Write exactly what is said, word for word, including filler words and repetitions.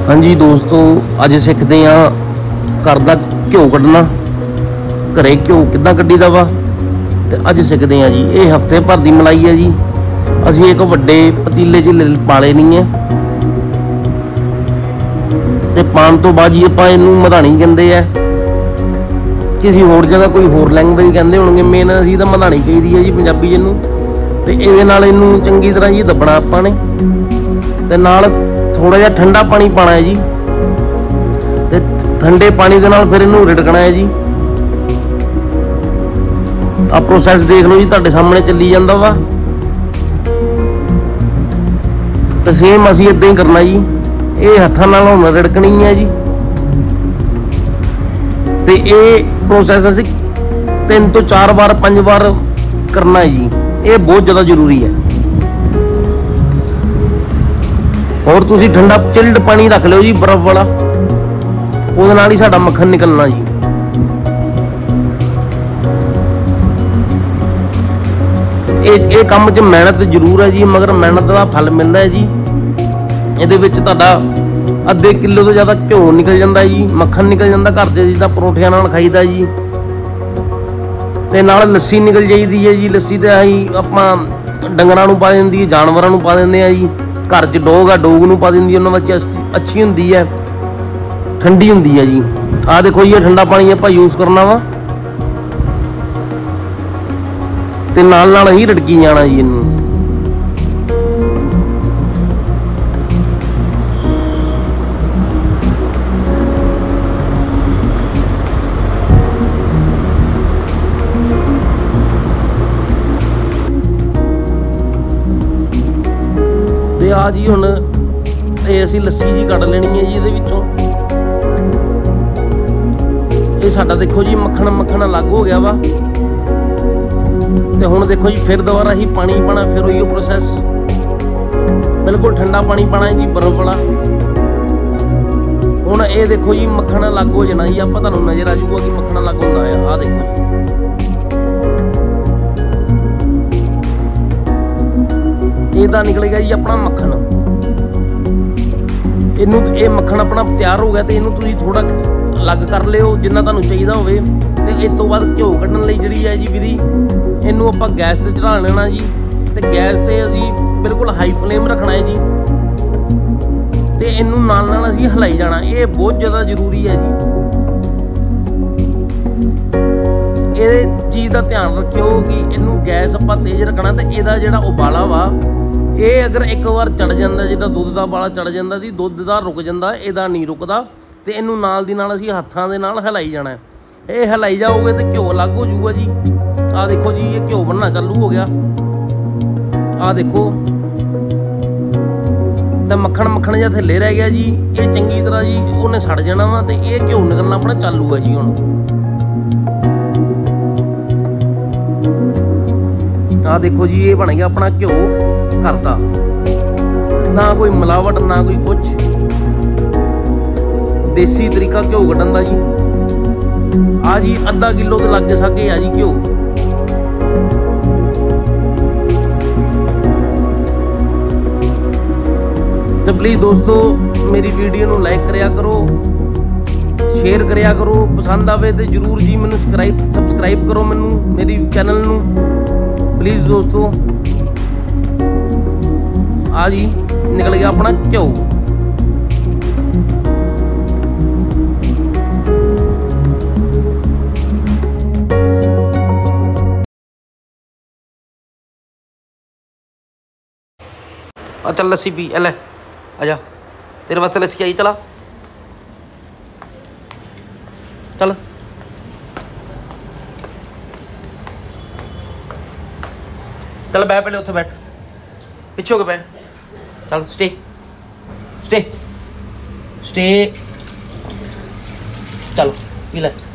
हाँ जी दोस्तों, अज सीखते हाँ घर का घ्यो कढ़ना, घरे घ्यो किद्दां कढ़ीदा वा। ते अज सीखते हैं जी, ये हफ्ते भर की मलाई है जी। असी एक वड्डे पतीले च पा लेनी है ते पान तो बाद जी आपां इहनूं मधानी कहंदे आ, किसी होर जगह कोई होर लैंगवेज कहंदे होणगे। मेन असीं तां मधानी कहीदी है जी पंजाबी जिहनूं। ते इहदे नाल इहनूं चंगी तरह जी दबना आपां ने, ते नाल थोड़ा जिहा ठंडा पानी पाना है जी। ते ठंडे पानी दे नाल फिर इहनूं रिड़कना है जी। आ प्रोसैस देख लो जी, तुहाडे सामने चली जांदा वा। ते सेम असीं इदां ही करना जी। ये हत्थां नाल हुण रिड़कनी है जी। ते ये प्रोसैस असीं तीन तो चार बार पंज बार करना है जी। ये बहुत ज़्यादा जरूरी है। और तुसी ठंडा चिल्ड पानी रख लो जी, बर्फ वाला, उहदे नाल ही साडा मक्खन निकलना जी। ये काम च मेहनत जरूर है जी, मगर मेहनत का फल मिलता है जी। ये तुहाडा अद्धे किलो तो ज़्यादा घ्यो निकल जाता है जी, मक्खन निकल जाता घर से, जिद्दां परोठियां नाल खाईदा जी। ते नाल लस्सी निकल जाती है जी। लस्सी तो असीं आपां डंगरां नूं पा दिंदी है, जानवरां नूं पा दिंदे आ जी। घर च डोग आ, डोग नूं पा दिंदी, उन्हां वास्ते अच्छी हुंदी है, ठंडी हुंदी है जी। आ देखो जी, ठंडा पानी आपां यूज़ करना वा ते नाल नाल ही रिड़की जाना जी इनू। ते आ जी हुण ये असीं लस्सी जी कढ़ लेनी है जी। इहदे विचों ये साडा देखो जी मक्खन मक्खन अलग हो गया वा। ते हुण देखो जी, फिर दोबारा ही पानी पाना, फिर उही प्रोसैस, बिल्कुल ठंडा पानी पाना है जी, बर्फ वाला। हुण ये देखो जी, मक्खन अलग हो जाना जी। आपां तुहानूं नज़र आ जाऊगा कि मक्खन अलग हुंदा है। आ देखो जी, इहदा निकलेगा जी अपना मक्खन। इनू ये मक्खन अपना तैयार हो गया। तो इनू तुसीं थोड़ा अलग कर लिओ जिन्ना तुहानूं चाहिदा होवे। ते इस तो बाद घ्यो कढ़न लई जिहड़ी है जी विधि, इनू आपां गैस ते चढ़ा लेना जी। ते गैस ते असीं बिल्कुल हाई फ्लेम रखना है जी। ते इनू नाल नाल असीं हिलाई जाना। ये बहुत ज़्यादा जरूरी है जी। ये चीज़ का ध्यान रखियो कि इनू गैस आपां तेज रखना। ते इहदा जिहड़ा उबाला वा, ये अगर एक बार चढ़ जाता, जिद्दां दुध का उबाला चढ़ जाता जी, दुध का रुक जाता, इहदा नहीं रुकदा। ते इनू नाल दी नाल असीं हत्थां दे नाल हिलाई जाना है। ये हिलाई जाओगे तो घ्यो अलग हो जाऊगा जी। आ देखो जी, ये घ्यो बनना चालू हो गया। आ देखो, तो मक्खन मक्खन जिहा थल्ले रह गया जी। ये चंगी तरह जी उन्हें सड़ जाना वा। ते ये घ्यो निकलना अपना चालू है जी। हुण आ देखो जी, ये बन गया अपना घ्यो घर दा, ना कोई मिलावट ना कोई कुछ, देसी तरीका घ्यो कढ़न दा जी। आ जी अद्धा किलो के लागे सागे आ जी घ्यो। तो प्लीज़ दोस्तों, मेरी वीडियो नूं लाइक करिया करो, शेयर करिया करो। पसंद आवे तो जरूर जी मैनूं सबसक्राइब सबसक्राइब करो मैनूं, मेरी चैनल नूं प्लीज़ दोस्तों। आ जी निकल गया अपना घ्यो। चल लस्सी पी, ले आजा, तेरे वास्ते लस्सी आई। चला चल चल, बैठ पहले उत्थे बैठ, पिछे हो के बैठ। चल स्टे स्टे स्टे, चल पी ले।